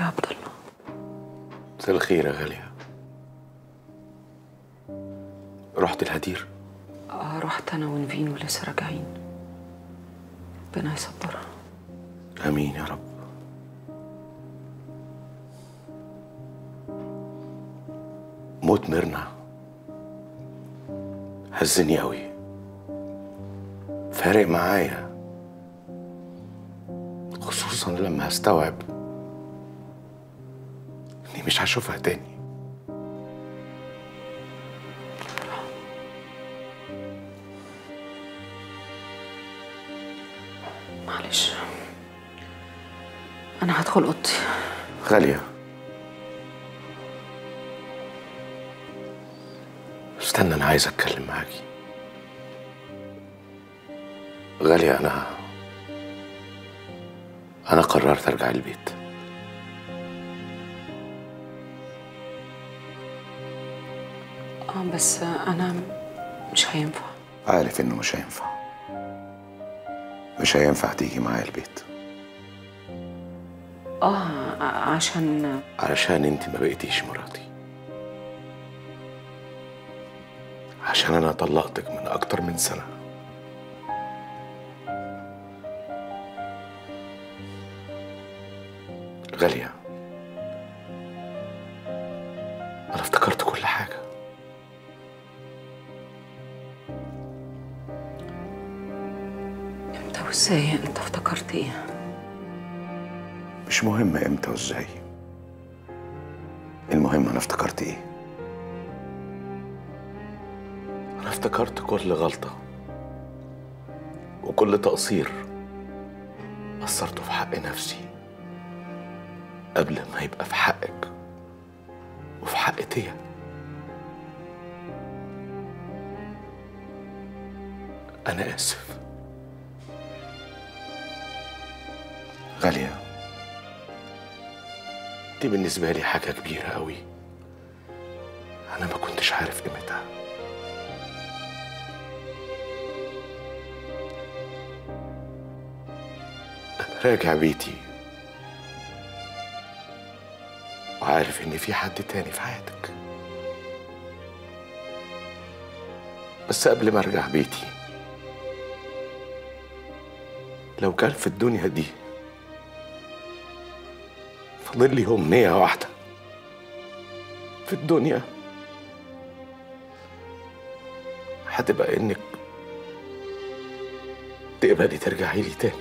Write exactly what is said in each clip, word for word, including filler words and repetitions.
يا عبد الله. مساء الخير يا غالية. رحت الهدير؟ اه رحت انا ونفين ولسه راجعين. ربنا يصبرها. امين يا رب. موت ميرنا هزني قوي، فارق معايا، خصوصا لما هستوعب اني مش هشوفها تاني. معلش انا هدخل اوضتي. غالية استنى، انا عايز اتكلم معاكي. غالية انا انا قررت ارجع البيت. اه بس انا مش هينفع. عارف انه مش هينفع، مش هينفع تيجي معايا البيت. اه عشان علشان انت ما بقيتيش مراتي، عشان انا طلقتك من اكتر من سنة. غالية انا افتكرت كل حاجة. امتى وازاي انت افتكرت ايه؟ مش مهم امتى وازاي، المهم انا افتكرت ايه. انا افتكرت كل غلطة وكل تقصير قصرته في حق نفسي قبل ما يبقى في حقك وفي حق تيا. انا اسف غالية، دي بالنسبة لي حاجة كبيرة قوي، أنا ما كنتش عارف قيمتها. أنا راجع بيتي وعارف إن في حد تاني في حياتك، بس قبل ما أرجع بيتي لو كان في الدنيا دي فاضل لي أمنية واحدة في الدنيا، هتبقى إنك تقبلي ترجعي لي تاني.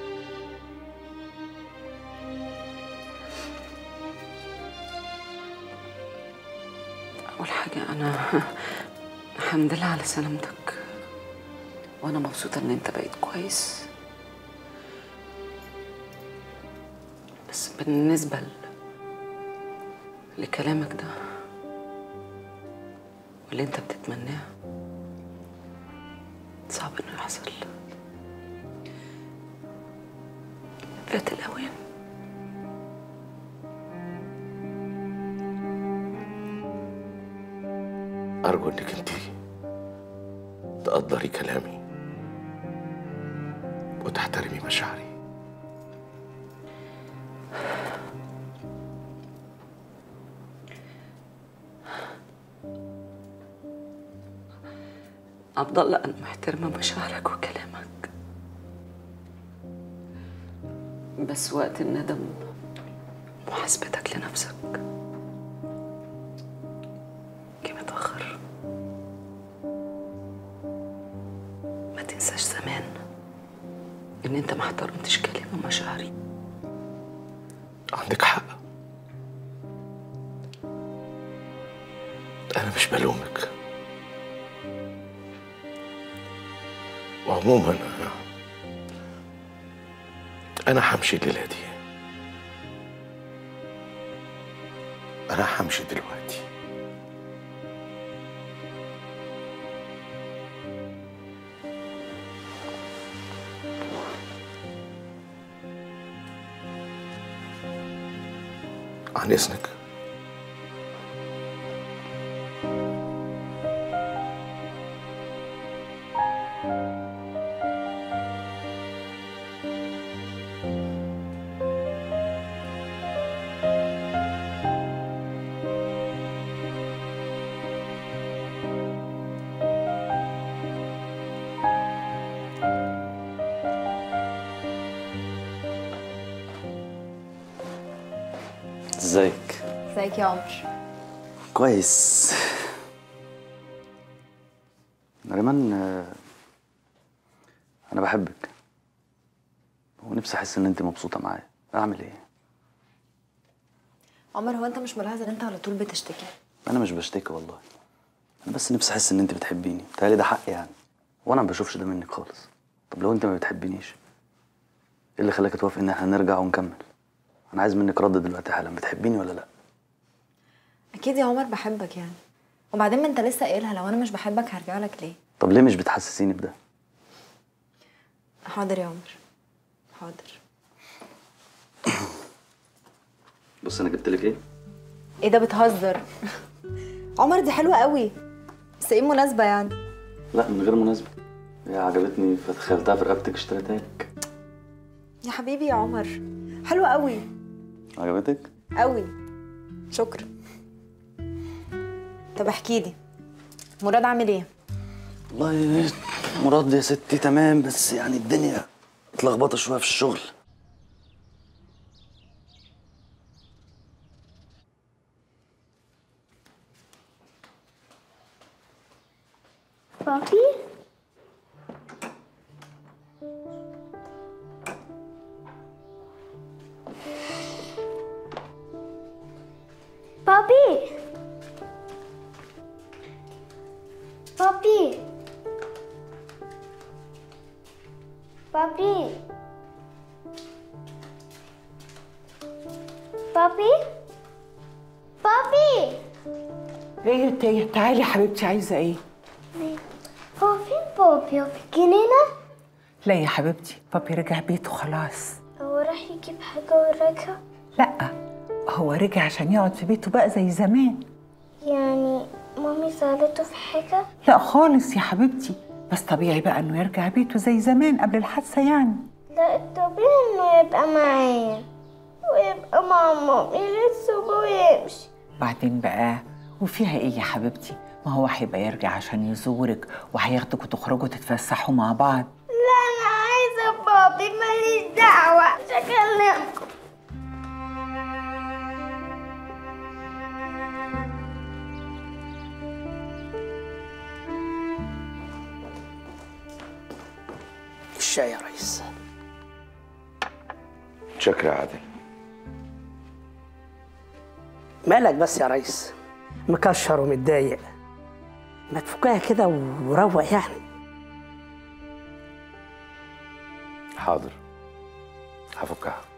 اول حاجه انا الحمد لله على سلامتك، وانا مبسوطه ان انت بقيت كويس. بس بالنسبه ل... لكلامك ده واللي انت بتتمناه صعب انه يحصل، فات الاوان. أرجو إنك أنت تقدري كلامي وتحترمي مشاعري. عبد الله انا محترمه مشاعرك وكلامك، بس وقت الندم محاسبتك لنفسك جه متأخر. ما تنساش زمان ان انت ما احترمتش كلامي ومشاعري. عندك حق، أنا مش بلومك، وعموما أنا أنا همشي الليلة دي، أنا همشي دلوقتي. عن إذنك. ازيك؟ ازيك يا عمر؟ كويس. نريمان، انا بحبك ونفسي احس ان انت مبسوطه معايا. اعمل ايه؟ عمر، هو انت مش ملاحظ ان انت على طول بتشتكي؟ انا مش بشتكي والله، انا بس نفسي احس ان انت بتحبيني. بتهيألي ده حق يعني، وانا ما بشوفش ده منك خالص. طب لو انت ما بتحبينيش، ايه اللي خلاك توافق ان احنا نرجع ونكمل؟ انا عايز منك رد دلوقتي حالا، بتحبيني ولا لا؟ اكيد يا عمر بحبك يعني، وبعدين ما انت لسه قايلها، لو انا مش بحبك هرجع لك ليه؟ طب ليه مش بتحسسيني بده؟ حاضر يا عمر، حاضر. بص انا جبت لك ايه؟ ايه ده، بتهزر؟ عمر دي حلوه قوي، بس ايه المناسبه يعني؟ لا من غير مناسبه، هي عجبتني فتخيلتها في رقبتك اشتريتها لك. يا حبيبي يا عمر، حلوه قوي. عجبتك؟ قوي، شكرا. طب احكي لي، مراد عامل ايه؟ والله مراد يا ستي تمام، بس يعني الدنيا اتلخبطه شويه في الشغل. بابي؟ بابي؟ بابي؟ بابي؟ بابي؟ بابي؟ ايه يا تيه؟ تعالي يا حبيبتي، عايزه ايه؟ هو فين بابي؟ هو في الجنينة؟ لا يا حبيبتي، بابي رجع بيته خلاص. هو راح يجيب حاجة ورجع؟ لا، هو رجع عشان يقعد في بيته بقى زي زمان. يعني مامي زعلته في حاجة؟ لا خالص يا حبيبتي، بس طبيعي بقى انه يرجع بيته زي زمان قبل الحادثه يعني. لا، الطبيعي انه يبقى معايا ويبقى مع مامي لسه ويمشي. بعدين بقى وفيها ايه يا حبيبتي؟ ما هو هيبقى يرجع عشان يزورك وهياخدك وتخرجوا تتفسحوا مع بعض. لا، انا عايزة بابي، ماليش دعوة، مش هكلمكم. الشاي يا ريس. شكرا يا عادل. مالك بس يا ريس؟ مكشر ومتضايق، ما تفكها كده وروق يعني. حاضر، هفكها.